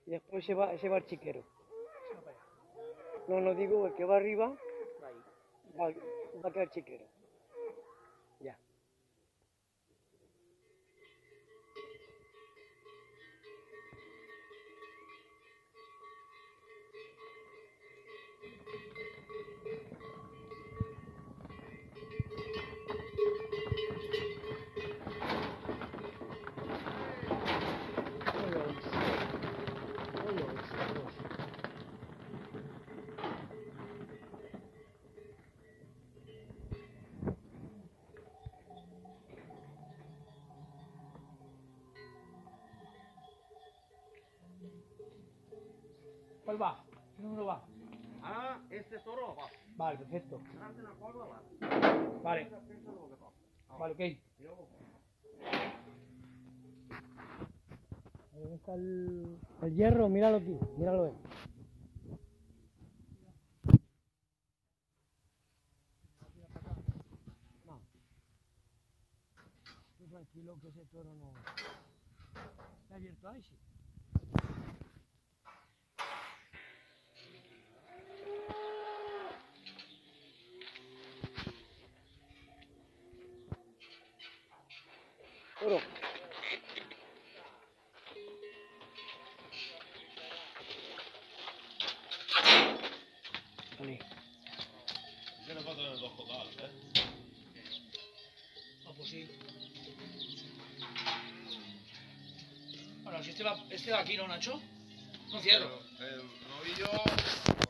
y después se va el chiquero. No digo, el que va arriba va a quedar chiquero. Ya. ¿Cuál va? ¿Qué número va? Ah, este toro va. Vale, perfecto. Vale. Vale, ok. Ahí está el hierro, míralo aquí, míralo. No. Tú tranquilo que ese toro no... ¿Está abierto ahí? Sí. Toro. Vale. Se ne fatto nel tocco d'alto, Ah, pues sí. Bueno, si este va aquí, ¿no, Nacho? No cierro. El novillo